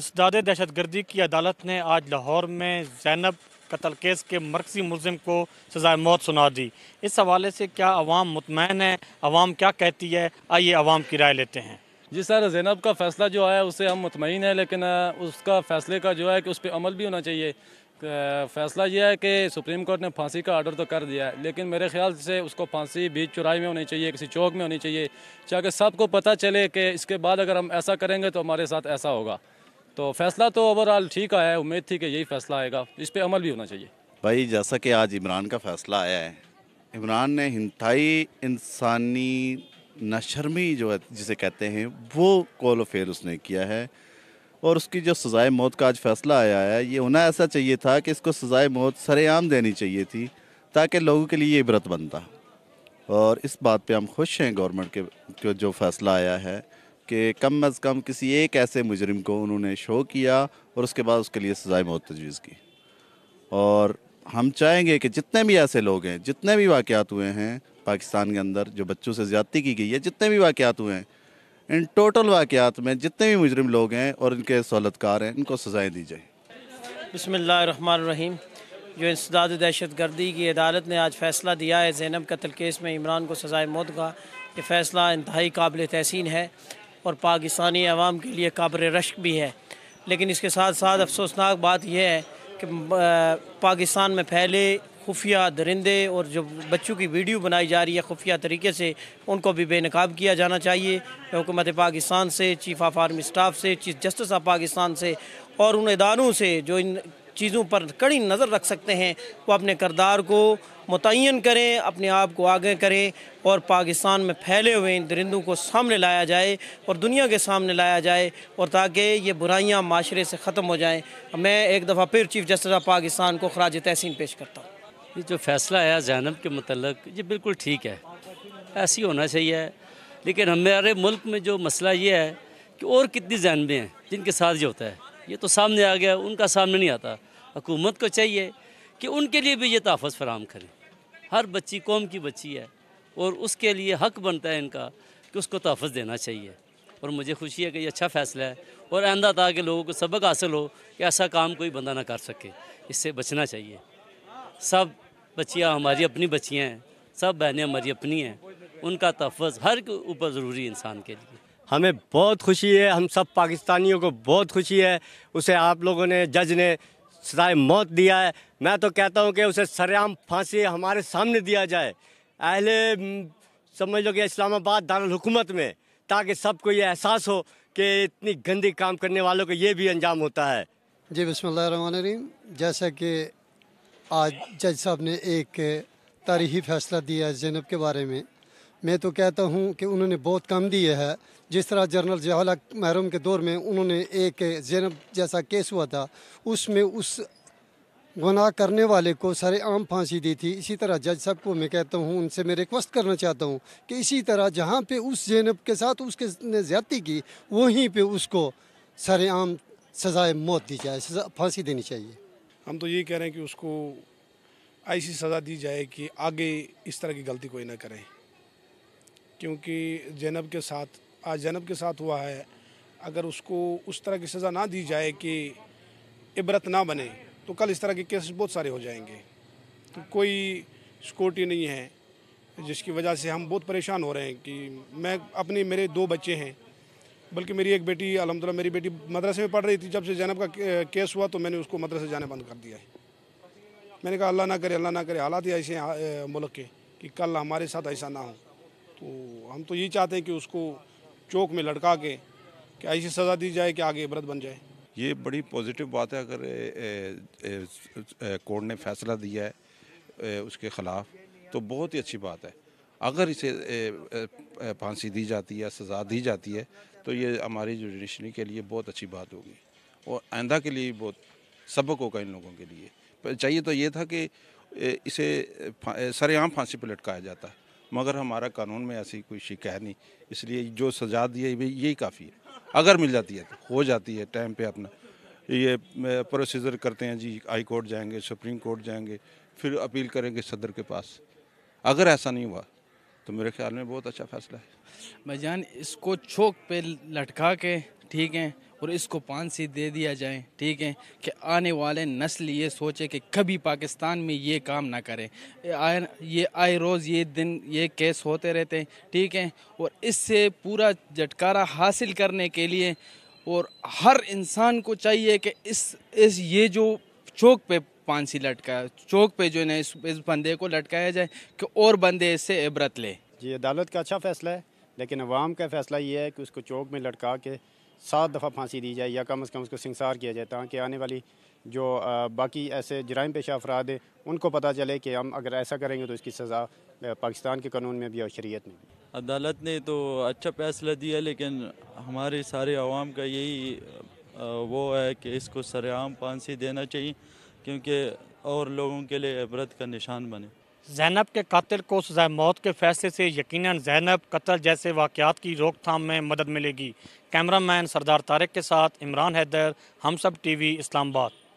इंसदाद दहशतगर्दी की अदालत ने आज लाहौर में ज़ैनब कत्ल केस के मरकज़ी मुलजिम को सज़ाए मौत सुना दी। इस हवाले से क्या अवाम मुतमईन है, अवाम क्या कहती है, आइए अवाम की राय लेते हैं। जी सर, ज़ैनब का फ़ैसला जो है उससे हम मुतमईन हैं, लेकिन उसका फ़ैसले का जो है कि उस पर अमल भी होना चाहिए। फ़ैसला यह है कि सुप्रीम कोर्ट ने फांसी का आर्डर तो कर दिया है, लेकिन मेरे ख्याल से उसको फांसी बीच चौराहे में होनी चाहिए, किसी चौक में होनी चाहिए, ताकि सबको पता चले कि इसके बाद अगर हम ऐसा करेंगे तो हमारे साथ ऐसा होगा। तो फ़ैसला तो ओवरऑल ठीक आया है, उम्मीद थी कि यही फ़ैसला आएगा, इस पर अमल भी होना चाहिए। भाई जैसा कि आज इमरान का फ़ैसला आया है, इमरान ने इंतहाई इंसानी नशर्मी जो है जिसे कहते हैं वो कॉल फेर उसने किया है। और उसकी जो सज़ाए मौत का आज फ़ैसला आया है, ये होना ऐसा चाहिए था कि इसको सज़ाए मौत सरेआम देनी चाहिए थी, ताकि लोगों के लिए इबरत बनता। और इस बात पे हम खुश हैं गवर्नमेंट के जो फ़ैसला आया है कि कम अज़ कम किसी एक ऐसे मुजरिम को उन्होंने शो किया और उसके बाद उसके लिए सज़ाए मौत तजवीज़ की। और हम चाहेंगे कि जितने भी ऐसे लोग हैं, जितने भी वाक़यात हुए हैं पाकिस्तान के अंदर, जो बच्चों से ज़्यादती की गई है, जितने भी वाक़यात हुए हैं, इन टोटल वाक़यात में जितने भी मुजरिम लोग हैं और इनके सहूलतकार हैं, इनको सज़ाएँ दी जाए। बिस्मिल्लाहिर्रहमानिर्रहीम। जो इंसदाद दहशतगर्दी की अदालत ने आज फ़ैसला दिया है ज़ैनब कत्ल केस में इमरान को सज़ाए मौत का, ये फ़ैसला इंतहाई काबिल तहसीन है और पाकिस्तानी अवाम के लिए काबिल रश्क भी है। लेकिन इसके साथ साथ अफसोसनाक बात यह है कि पाकिस्तान में फैले खुफिया दरिंदे और जो बच्चों की वीडियो बनाई जा रही है खुफिया तरीके से, उनको भी बेनकाब किया जाना चाहिए। हुकूमत पाकिस्तान से, चीफ़ ऑफ आर्मी स्टाफ से, चीफ जस्टिस ऑफ पाकिस्तान से और उन इदारों से जो इन चीज़ों पर कड़ी नज़र रख सकते हैं, वो अपने किरदार को मुतय्यन करें, अपने आप को आगे करें और पाकिस्तान में फैले हुए इन दरिंदों को सामने लाया जाए और दुनिया के सामने लाया जाए, और ताकि ये बुराइयां माशरे से ख़त्म हो जाएं। मैं एक दफ़ा फिर चीफ जस्टिस ऑफ पाकिस्तान को खराज तहसीन पेश करता हूँ। ये जो फ़ैसला आया ज़ैनब के मतलब, ये बिल्कुल ठीक है, ऐसी होना चाहिए। लेकिन हमारे मुल्क में जो मसला ये है कि और कितनी ज़ैनबें हैं जिनके साथ ये होता है, ये तो सामने आ गया, उनका सामने नहीं आता। हुकूमत को चाहिए कि उनके लिए भी ये तहफ़्फ़ुज़ फराहम करें। हर बच्ची कौम की बच्ची है और उसके लिए हक़ बनता है इनका कि उसको तहफ़्फ़ुज़ देना चाहिए। और मुझे खुशी है कि ये अच्छा फ़ैसला है और आइंदा ताकि लोगों को सबक हासिल हो कि ऐसा काम कोई बंदा ना कर सके, इससे बचना चाहिए। सब बच्चियाँ हमारी अपनी बच्चियाँ हैं, सब बहनें हमारी अपनी हैं, उनका तहफ़्फ़ुज़ हर के ऊपर ज़रूरी है इंसान के लिए। हमें बहुत खुशी है, हम सब पाकिस्तानियों को बहुत खुशी है। उसे आप लोगों ने, जज ने सज़ाए मौत दिया है। मैं तो कहता हूँ कि उसे सरेआम फांसी हमारे सामने दिया जाए, अहले समझ लो कि इस्लामाबाद दारुल हुकूमत में, ताकि सबको ये एहसास हो कि इतनी गंदी काम करने वालों को ये भी अंजाम होता है। जी बिस्मिल्लाहिर्रहमानिर्रहीम। जैसा कि आज जज साहब ने एक तारीख़ी फ़ैसला दिया है ज़ैनब के बारे में, मैं तो कहता हूँ कि उन्होंने बहुत कम दिया है। जिस तरह जनरल ज़िया-उल हक महरूम के दौर में उन्होंने एक ज़ैनब जैसा केस हुआ था, उसमें उस गुनाह करने वाले को सरेआम फांसी दी थी। इसी तरह जज साहब को मैं कहता हूँ, उनसे मैं रिक्वेस्ट करना चाहता हूँ कि इसी तरह जहाँ पे उस ज़ैनब के साथ उसके ने ज़्यादती की, वहीं पे उसको सरेआम सज़ाए मौत दी जाए, फांसी देनी चाहिए। हम तो यही कह रहे हैं कि उसको ऐसी सज़ा दी जाए कि आगे इस तरह की गलती कोई ना करे, क्योंकि ज़ैनब के साथ आज ज़ैनब के साथ हुआ है। अगर उसको उस तरह की सज़ा ना दी जाए कि इबरत ना बने, तो कल इस तरह के केस बहुत सारे हो जाएंगे। तो कोई सिक्योरिटी नहीं है, जिसकी वजह से हम बहुत परेशान हो रहे हैं कि मेरे 2 बच्चे हैं, बल्कि मेरी एक बेटी, अल्हम्दुलिल्लाह मेरी बेटी मदरसे में पढ़ रही थी। जब से ज़ैनब का केस हुआ तो मैंने उसको मदरसे जाने बंद कर दिया है। मैंने कहा अल्लाह ना करे हालात ही ऐसे हैं मुल्क के कि कल हमारे साथ ऐसा ना हो। तो हम तो यही चाहते हैं कि उसको चौक में लटका के कि ऐसी सज़ा दी जाए कि आगे इबरत बन जाए। ये बड़ी पॉजिटिव बात है। अगर कोर्ट ने फ़ैसला दिया है उसके ख़िलाफ़, तो बहुत ही अच्छी बात है। अगर इसे फांसी दी जाती है, सज़ा दी जाती है, तो ये हमारी जुडिशरी के लिए बहुत अच्छी बात होगी और आइंदा के लिए बहुत सबक होगा इन लोगों के लिए। चाहिए तो ये था कि इसे सरेआम फांसी पर लटकाया जाता है, मगर हमारा कानून में ऐसी कोई शिक है नहीं, इसलिए जो सज़ा दी है यही काफ़ी है। अगर मिल जाती है तो हो जाती है टाइम पे, अपना ये प्रोसीजर करते हैं जी, हाई कोर्ट जाएंगे, सुप्रीम कोर्ट जाएंगे, फिर अपील करेंगे सदर के पास। अगर ऐसा नहीं हुआ तो मेरे ख्याल में बहुत अच्छा फ़ैसला है। भाईजान, इसको चौक पे लटका के, ठीक है, और इसको फांसी दे दिया जाए, ठीक है, कि आने वाले नस्ल ये सोचे कि कभी पाकिस्तान में ये काम ना करे। ये आए रोज़ ये दिन ये केस होते रहते हैं, ठीक है, और इससे पूरा झटकारा हासिल करने के लिए और हर इंसान को चाहिए कि इस ये जो चौक पे फांसी लटका, चौक पे जो है ना इस बंदे को लटकाया जाए कि और बंदे इससे इबरत ले। जी, अदालत का अच्छा फ़ैसला है, लेकिन अवाम का फ़ैसला ये है कि उसको चौक में लटका के 7 दफ़ा फांसी दी जाए या कम से कम उसको संसार किया जाए, ताकि आने वाली जो बाकी ऐसे जराइम पेशा अफराद हैं उनको पता चले कि हम अगर ऐसा करेंगे तो इसकी सज़ा पाकिस्तान के कानून में भी और शरीयत में भी। अदालत ने तो अच्छा फ़ैसला दिया, लेकिन हमारे सारे अवाम का यही वो है कि इसको सरेआम फांसी देना चाहिए, क्योंकि और लोगों के लिए इबरत का निशान बने। ज़ैनब के कातिल को सज़ाए मौत के फैसले से यकीनन ज़ैनब कत्ल जैसे वाक़यात की रोकथाम में मदद मिलेगी। कैमरामैन सरदार तारिक के साथ इमरान हैदर, हम सब टीवी, इस्लामाबाद।